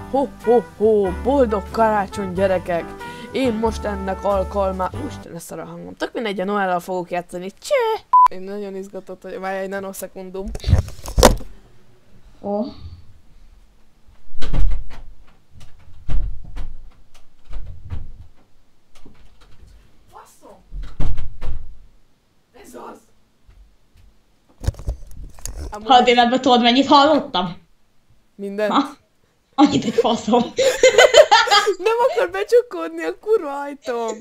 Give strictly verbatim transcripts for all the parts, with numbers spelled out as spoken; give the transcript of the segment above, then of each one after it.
Ho-ho-ho, boldog karácsony gyerekek! Én most ennek alkalmá... Úristen, lesz a hangom. Tök mindegy, a Noellal fogok játszani. Cseh! Én nagyon izgatott vagyok. Várj egy nanoszekundum. Ó. Oh. Faszom! Ez az! Hát én ebben tudod mennyit hallottam? Mindent? Ha? Annyit egy faszom. Nem akar becsukódni a kurva ajtóm.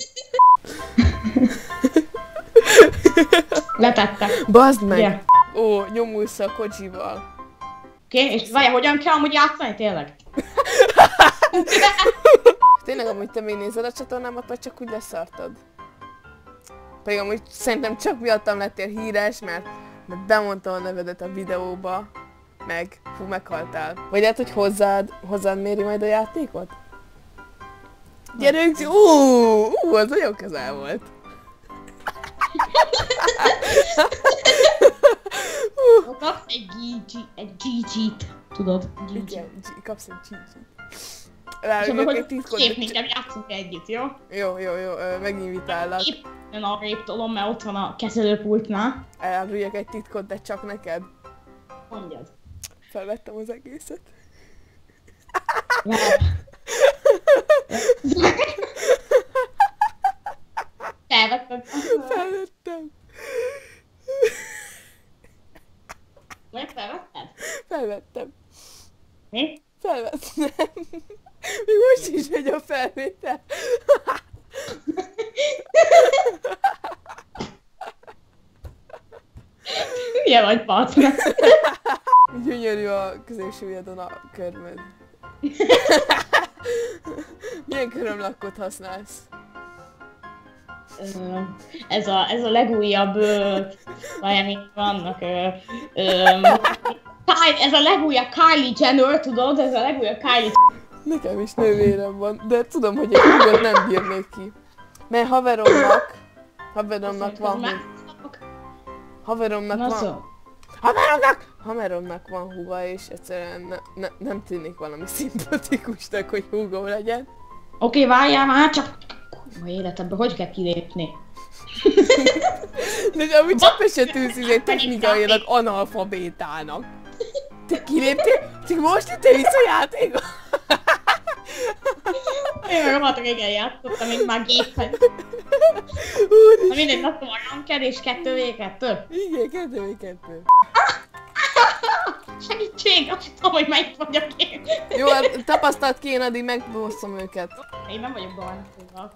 Letettem. Bazd meg! Yeah. Ó, nyomulsz a kocsival. Oké, okay, és várja, hogyan kell amúgy játszani, tényleg? Tényleg amúgy te még nézed a csatornámat, vagy csak úgy leszartad? Pedig amúgy szerintem csak miattam lettél híres, mert, mert bemondta a nevedet a videóba, meg fú, meghaltál. Vagy lehet, hogy hozzád, hozzád méri majd a játékot? Gyerünk, úúúú, ú, az nagyon közel volt. Kapsz egy gé gé, egy gé gét, tudod? gé gé. Igen, kapsz egy gé gét. És abban, hogy képnékem játszunk együtt, jó? Jó, jó, jó, meginvitállak. Éppen arrébb tolom, mert ott van a kezelőpultnál. Elárulják egy titkot, de csak neked. Mondjad. Felvettem az egészet. Felvettem. Felvettem. Meg felvetted? Felvettem. Mi? Felvettem. Még most is megy a felvétel. Milyen vagy, Patna? Gyönyörű a középső ujjadon a körmöd. Milyen körömlakkot használsz? Ö, ez, a, ez a legújabb... Várjál, vannak... Ö, ö, ez a legújabb Kylie Jenner, tudod? Ez a legújabb Kylie... Nekem is nővérem van, de tudom, hogy egy húgot nem bírnék ki. Mert haveromnak... Haveromnak van... Haveromnak van... Haveromnak! Haveromnak van húga, és egyszerűen ne, ne, nem tűnik valami szimpatikusnak, hogy húgom legyen. Oké, okay, várjál már, csak... Kurva életemben, hogy kell kilépni? De amúgy csak be se tűnsz izé technikailag analfabétának. Te kiléptél? Csak most jöttél vissza a játékba? Én rohadtak igen játszottam, mint már gépen. Na mindegy, lakom a ranked és kettő vé kettő. Igen, kettő vé kettő. Segítség, azt tudom, hogy melyik vagyok én. Jó, hát tapasztalt ki, én addig megbosszom őket. Én nem vagyok balnasztóval.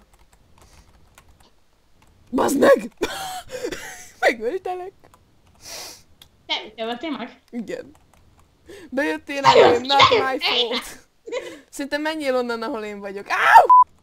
Bazd meg! Megöltelek. Te ütöltél meg? Igen. Bejöttél elém, not my fault. Szerintem menjél onnan, ahol én vagyok. Áú!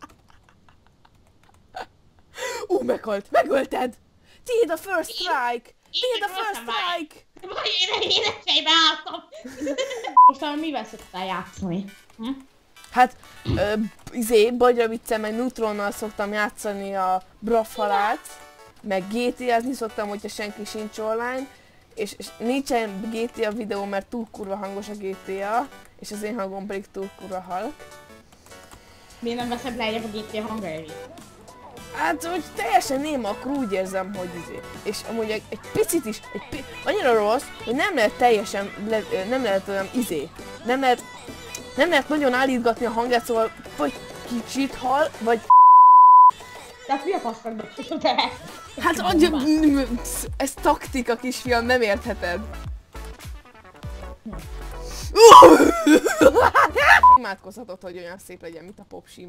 Ú, uh, meghalt! Megölted! Tiéd a first strike! Tiéd a first strike! Vagy én, én esejbe álltam! Most mivel szoktál játszani? Hm? Hát, ö, izé, Bagyra viccel, meg Neutronnal szoktam játszani a Brawlhalla-t, meg gé té á-zni szoktam, hogyha senki sincs online, és, és nincsen gé té á videó, mert túl kurva hangos a gé té á, és az én hangom pedig túl kurva halk. Miért nem veszed le a gé té á hangjait? Hát, hogy teljesen néma, akkor úgy érzem, hogy izé. És amúgy egy, egy picit is, egy pi annyira rossz, hogy nem lehet teljesen, le, nem lehet olyan izé, nem lehet, nem lehet nagyon állítgatni a hangját, szóval vagy kicsit hal, vagy... Tehát mi a fasznak beszélsz te? Hát, ez taktika, kisfiam, nem értheted. Imádkozhatod, hogy olyan szép legyen, mint a popsim.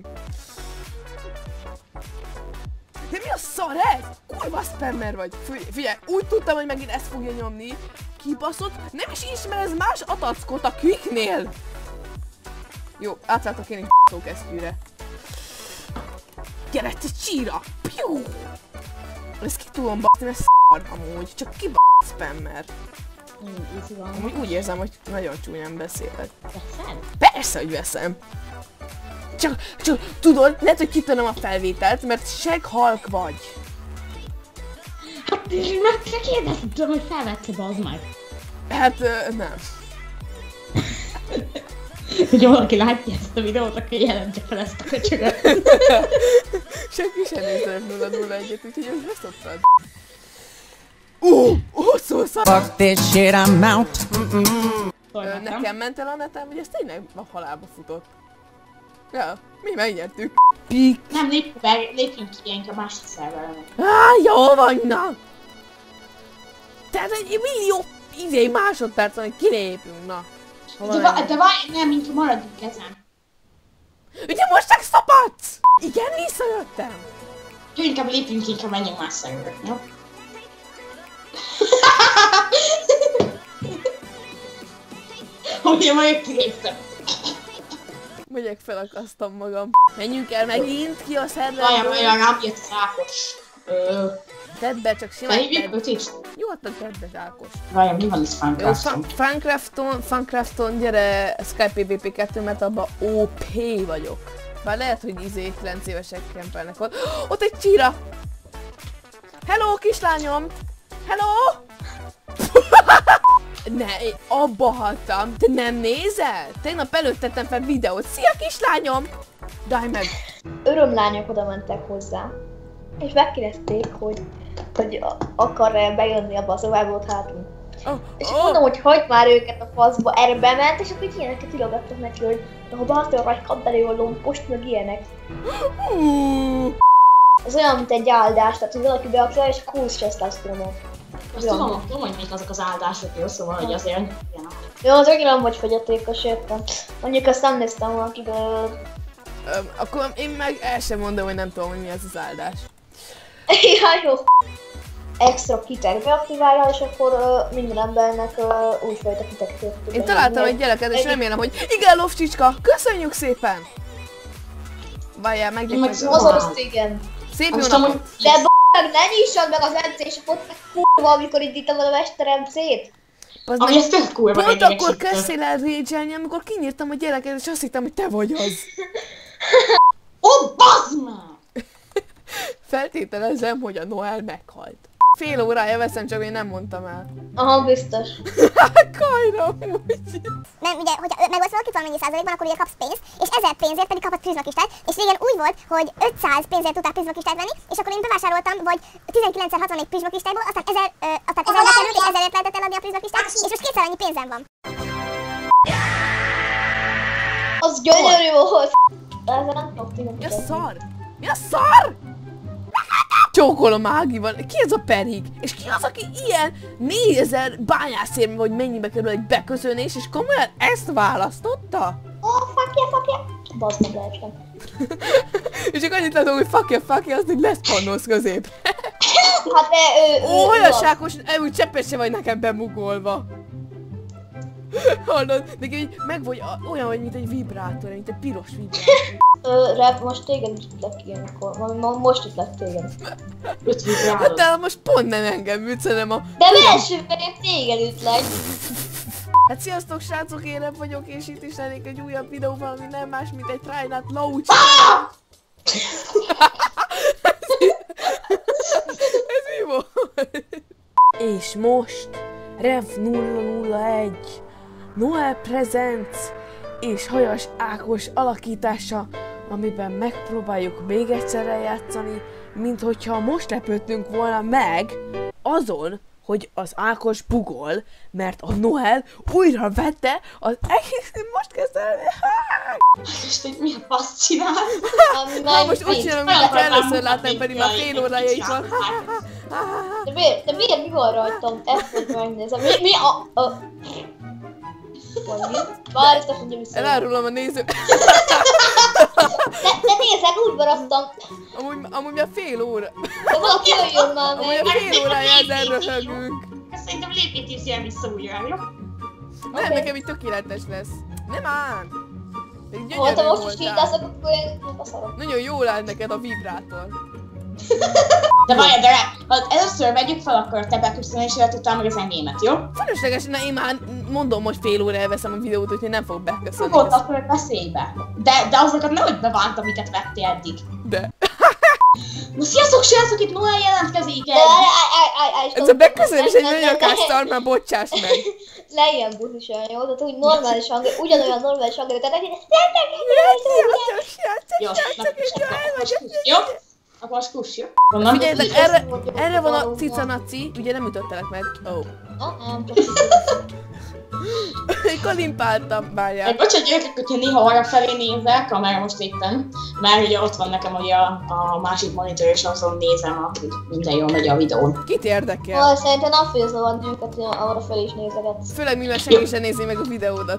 De mi a szar ez? Kurva spammer vagy! Figyelj, úgy tudtam, hogy megint ezt fogja nyomni. Kibaszott, nem is ismerez más atackot a Quicknél! Jó, átváltok én egy szókesztyűre. Gyere, te csíra! Piu! Ezt ki tudom baszni, mert szar amúgy, csak ki b***t spammer. Amúgy úgy érzem, hogy nagyon csúnyán beszélek. Veszed? Persze, hogy veszem! Csak, csak tudod, lehet, hogy kitöröm a felvételt, mert seghalk vagy. Hát, meg csak kérdeztem, hogy felvetted, bazd meg. Hát, uh, nem. Hogyha valaki látja ezt a videót, akkor jelentse fel ezt a köcsögöt. Senki sem nézze nulla nulla egyet, úgyhogy ezt beszoktad. Uh, hosszú szar! Fuck this shit, I'm out. Ö, nekem ment el a netem, hogy ez tényleg a halálba futott. Ja, mi megnyertük. Pik. Nem, lépjünk, be, lépjünk ki ilyenkor a másik szerverre. Á, jó van, na! Tehát egy millió izé másodperc, hogy kilépjünk, na. De, va, de várj, nem, mintha maradjunk ezen. Ugye most megszapadsz? Igen, visszajöttem. Jó, inkább lépjünk, inkább menjünk más szerverre, jó? Ugye majd kiléptem. Megyek, felakasztom magam. Menjünk el megint ki a szerverből. Várjál, várjál, rám jött Ákos. Tedd be, csak simán Felhívjuk tedd. őt is? Nyugodtan tedd be, Ákos. Várjál, mi van itt Jó, Funcrafton? Funcrafton, Funcrafton, gyere Skype pé vé pé kettő, mert abban ó pé vagyok. Bár lehet, hogy izé kilenc évesek kempelnek ott. Ott egy csíra! Hello, kislányom! Hello! Ne, én abba hagytam. Te nem nézel? Tegnap előtt tettem fel videót. Szia, kislányom! Daj meg! Örömlányok oda mentek hozzá, és megkérdezték, hogy, hogy akar-e bejönni abba a szobába ott hátul. Oh, És oh. mondom, hogy hagyd már őket a faszba, erre bement, és akkor így ilyeneket ilogattak neki, hogy ha bártól vagy kaddali a lompost, meg ilyenek. Uh. Ez olyan, mint egy áldás, tehát hogy valaki beakja, és kursz tesztoszteronot. Azt tudom, tudom, hogy mik azok az áldások, jó, szóval, hogy azért... Ja. Jó, az remélem, hogy fogyatékos, értem. Mondjuk azt nem néztem valakiből. Öm, akkor én meg el sem mondom, hogy nem tudom, hogy mi ez az áldás. Ja, jó. Extra kitek beaktiválja, és akkor uh, minden embernek uh, újfajta kiteket tud. Én találtam egy gyereket, és remélem, hogy igen, Lovcsicska, köszönjük szépen! Várjál, megnyitjuk meg. Meg Az azt igen. Szép jó Most napot! amúgy... De b***g, ne nyissad meg az em cé-sopot, kurva, amikor indítom el a Mester em cét! Az Ami meg ez tök kurva pont idegesítő. akkor kezdtél el rage-elni, amikor kinyírtam a gyereket, és azt hittem, hogy te vagy az. Ó, bazd meg! Feltételezem, hogy a Noel meghalt. Fél órája veszem, csak én nem mondtam el. Aha, biztos. Kajra, úgy. Nem, ugye, hogyha megoldsz valakit valamennyi százalékban, akkor ugye kapsz pénzt, és ezer pénzért pedig kapod prizmakistát, és régen úgy volt, hogy ötszáz pénzért tudtál prizmakistát venni, és akkor én bevásároltam, vagy tizenkilencszer hatvannégy prizmakistából, aztán ezer, ö, aztán ezerbe került, és ezerért lehetett eladni a prizmakistát, és most kétszer annyi pénzem van. Az gyönyörű volt! Ezzel nem tudok Mi a tényleg. szar? Mi a szar? Csókolom Ágival. Ki ez a perhig? És ki az, aki ilyen négyezer bányászérme, vagy mennyibe kerül egy beköszönés, és komolyan ezt választotta? Oh, fuck yeah, fuck yeah! Bazd meg lehetem. És csak annyit látom, hogy fuck yeah, fuck yeah, az így lesz pannosz közép. Hát de ő... Ó, olyan sákos, úgy cseppet se vagy nekem bemugolva. Hallod? Neki így meg vagy olyan vagy, mint egy vibrátor, mint egy piros vibrátor. Ö, Rep, most téged is ütlek ki ilyenkor. Ma- ma- Most ütlek téged. Öt vibrálod. De most pont nem engem ütsz, hanem a... De elsőben én téged ütlek. Hát sziasztok srácok, én Rep vagyok, és itt is lennék egy újabb videóval, ami nem más, mint egy Try Not Loud. Ez mi volt? És most Rev nulla nulla egy Noel Presents és Hajas Ákos alakítása, amiben megpróbáljuk még egyszer eljátszani, mint hogyha most lepődtünk volna meg azon, hogy az Ákos bugol, mert a Noel újra vette az egész... Most kezdte el... És te mi a fasz csinál? Na most úgy csinálom, mint hogy először látnám, pedig már fél órája itt van. De miért, de miért mi van rajtam? Ezt hogy megnézem. Mi, mi a... a... Vagy mi? Várj, ezt mondja vissza. Elárulom a nézők. De, de nézzek, úgy maradtam. Amúgy, amúgy már fél óra. De valaki jöjjön már Amúgy meg. a fél órája ezen röhögünk. Szerintem lépítés ilyen vissza újra, jó? Nem, Oké. nekem itt tökéletes lesz. Nem áll! Még Ha gyönyörű te most is voltál. hívtászok, akkor én beszarok. Nagyon jól áll neked a vibrátor. De várjál, de ha először vegyük fel akkor te beköszönésével, utána meg az enyémet, jó? Felesleges, na én már mondom, hogy fél óra elveszem a videót, úgyhogy nem fog beköszönni. Fogod akkor beszélj be. De, de azokat nehogy bevánt, amiket vettél eddig. De. Na sziasztok, srácok, itt Noel jelentkezik De el! állj, állj, állj, Ez a beköszönés egy nagyon kásztal, már bocsáss meg. Le ilyen buszisen, jó? Tehát úgy normális hang, ugyanolyan normális hang, tehát egy... Jó, jó? Akkor most kuss, jó? Figyeljetek, erre, erre van a cicanaci, ugye nem ütöttelek meg. Ó. Nem, csak Én kalimpáltam, várjál. Egy bocsánat, gyerekek, hogyha néha arra felé nézek, amelyre most éppen, mert ugye ott van nekem ugye a, a másik monitor, és azon nézem, hogy minden jól megy a videón. Kit érdekel? Val, szerintem nem fogja zavarni őket, hogy arra fel is nézegetsz. Főleg mivel senki sem nézi meg a videódat.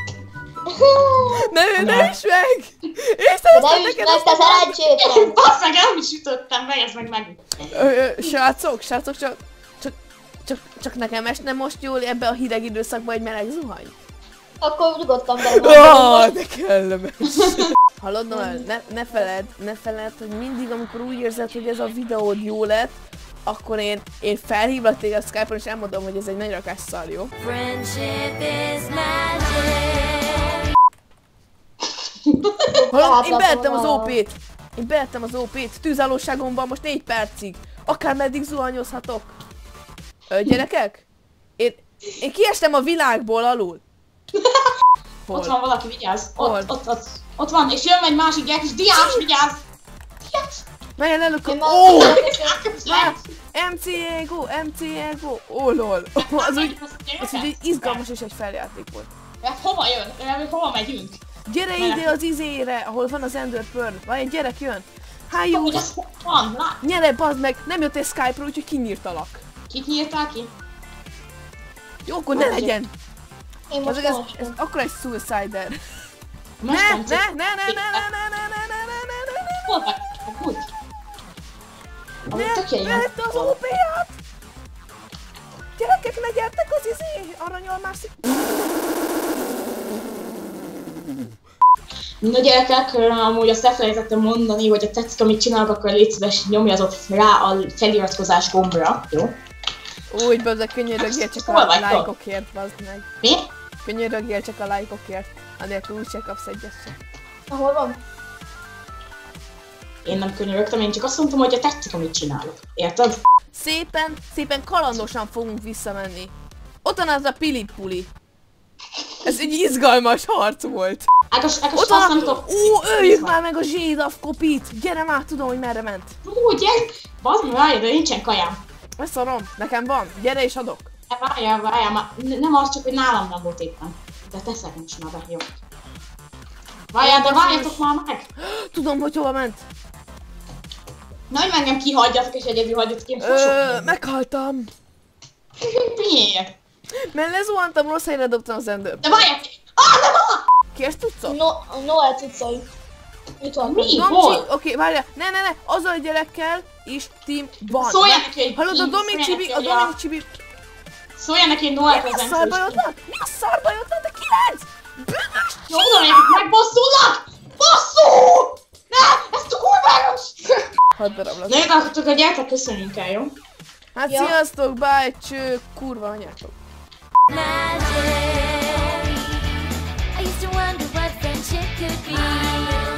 Ne, ne, ne is meg! Észre De is meg, te szerencsétlen! Basz meg, nem is ütöttem meg, ez meg meg. Ö, ö, srácok, srácok, csak, csak, csak, csak nekem esne most jól ebbe a hideg időszakban egy meleg zuhany. Akkor nyugodtan bele. Oh, de kellemes. Hallod, Noel, ne, ne feled, ne feled, hogy mindig, amikor úgy érzed, hogy ez a videód jó lett, akkor én, én felhívlak téged Skype-on, és elmondom, hogy ez egy nagy rakás szar, jó? Hallod, én beettem az ó pét! Én beettem az ó pét, tűzállóságom van most négy percig. Akár meddig zuhanyozhatok. Ö, gyerekek? Én, én kiestem a világból alul. Hol? Ott van valaki, vigyázz. Hol? Ott, ott, ott, ott van, és jön egy másik gyerek, és diás, vigyázz! Diás! Melyen előkap? Én Ó! már Á, em cé Ego, em cé Ego, ó lol. Az úgy, az úgy egy izgalmas és egy feljáték volt. Hát hova jön? Hát hova megyünk? Gyere ide az izére, ahol van az Ender Pearl. Van egy gyerek jön. Hájú, Hogy az hol van? Lát! nyere, bazd meg, nem jöttél Skype-ról, úgyhogy kinyírtalak. Kit nyírtál ki? Jó, akkor ne legyen. Én most Ez, ez, most. ez akkor egy suicider. Ne, Most ne, nem ne, ne, ne, ne, ne, ne, ne, ne, ne, ne, ne, ne, ne. Hol vagy? Úgy. Ami Ne, tök ilyen. vette az ó pé-ját! Gyerekek, ne gyertek az izé, aranyalmászik. Na gyerekek, amúgy azt elfelejtettem mondani, hogy a tetszik, amit csinálok, akkor légy szíves, nyomjatok rá a feliratkozás gombra, jó? Úgy, bazd, könyörögjél csak Hol a vagy, lájkokért, bazd meg. Mi? Könyörögjél csak a lájkokért, anélkül úgyse kapsz egyet sem. Ahol van? Én nem könyörögtem, én csak azt mondtam, hogy a tetszik, amit csinálok. Érted? Szépen, szépen kalandosan fogunk visszamenni. Ott van az a pilipuli. Ez egy izgalmas harc volt. Ágos, Ágos, Ott azt van nem a... tudom. Ó, öljük már meg a Zsédav kopit! Gyere már, tudom, hogy merre ment. Ú, gyere! Bazd meg, várjál, de nincsen kajám. Ezt szarom, nekem van. Gyere és adok. Ne, Várjál, várjál, már nem az, csak hogy nálam nem volt éppen. De teszek most már be, jó. Várjál, de várjatok már meg! Tudom, hogy hova ment. Na, hogy engem kihagyjatok és egyedül hagyjatok, én Ö, fosok. meghaltam. Miért? Mert lezuhantam, rossz helyre dobtam az Ender. De várjál! Ah, nem ah! Kérsz tudszok? No, Noel cuccai. Itt van. Mi? Domcsi, Hol? oké, várjál, ne, ne, ne, azzal a gyerekkel is team van. Szóljál Mert- neki, hogy Hallod, a team, Dominik szóljál Csibi, neki, a hogy Dominik a- Csibi... Szólja neki, hogy Noel Mi a prezentus. szarbajod van? Mi a szarbajod van? De kilenc! Bűnös! Jó, tudom, hogy megbosszulnak! Bosszú! Ne! Ez a kurváros! Hat darab lesz. Na, jó, akkor a gyertek, köszönjünk el, jó? Hát Ja. sziasztok, bye, cső, kurva anyátok. Magic. I used to wonder what friendship could be.